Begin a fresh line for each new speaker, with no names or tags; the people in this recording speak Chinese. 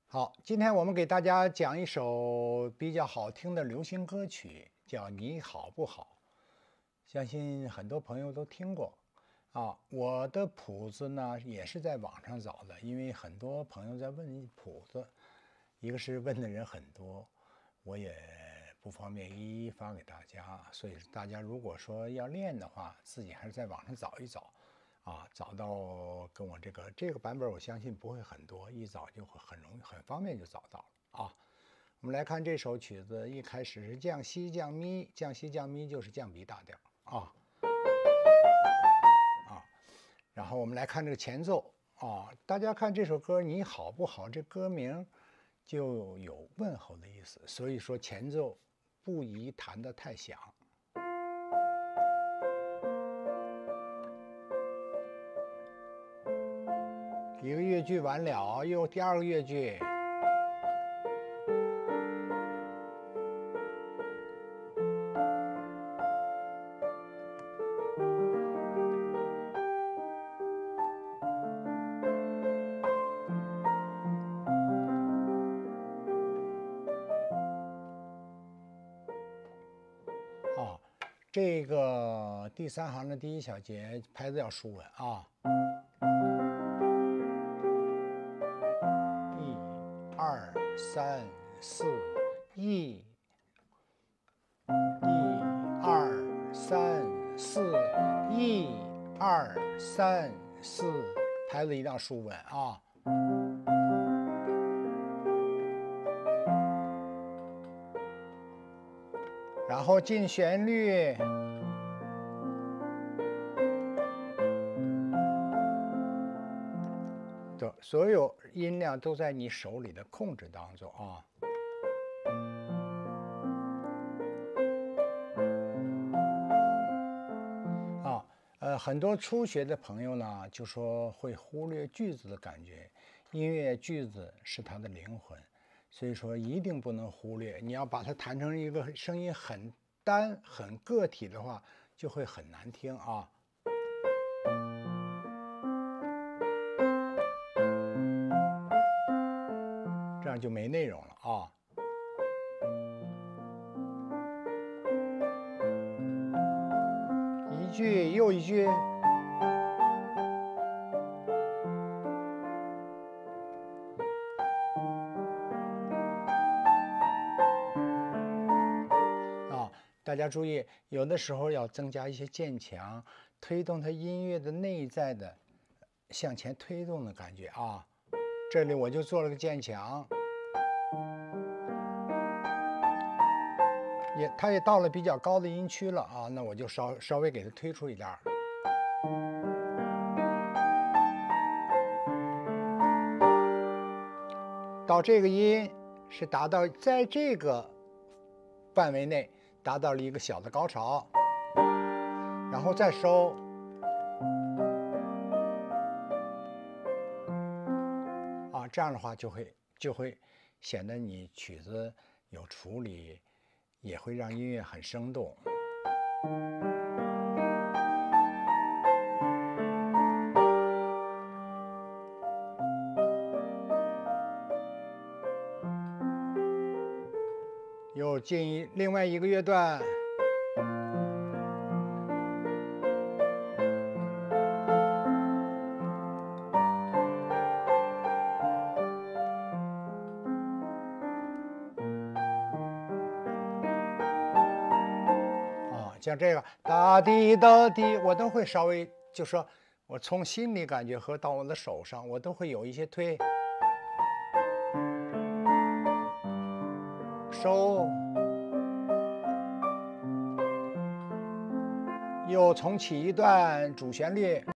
好，今天我们给大家讲一首比较好听的流行歌曲，叫《你好不好》，相信很多朋友都听过。我的谱子呢也是在网上找的，因为很多朋友在问谱子，一个是问的人很多，我也不方便一一发给大家，所以大家如果说要练的话，自己还是在网上找一找。找到跟我这个版本，我相信不会很多，一找就会很容易、很方便就找到了啊。我们来看这首曲子，一开始是降西降咪，降西降咪就是降 B 大调啊。然后我们来看这个前奏大家看这首歌你好不好？这歌名就有问候的意思，所以说前奏不宜弹得太响。一个乐句完了，又第二个乐句。这个第三行的第一小节拍子要舒稳啊。1、2、3、4，1、2、3、4，1、2、3、4，拍子一定要舒稳啊。然后进旋律，所有音量都在你手里的控制当中啊。很多初学的朋友呢，就说会忽略句子的感觉，音乐句子是它的灵魂，所以说一定不能忽略。你要把它弹成一个声音很单、很个体的话，就会很难听啊。这样就没内容了啊。一句又一句。大家注意，有的时候要增加一些渐强，推动它音乐的内在的向前推动的感觉啊。这里我就做了个渐强，它也到了比较高的音区了啊，那我就稍微给它推出一点儿。到这个音是达到在这个范围内达到了一个小的高潮，然后再收。这样的话就会显得你曲子有处理，也会让音乐很生动。又进另外一个乐段。像这个哒滴哒滴，我都会稍微就说，我从心里感觉和到我的手上，我都会有一些推收，又重启一段主旋律。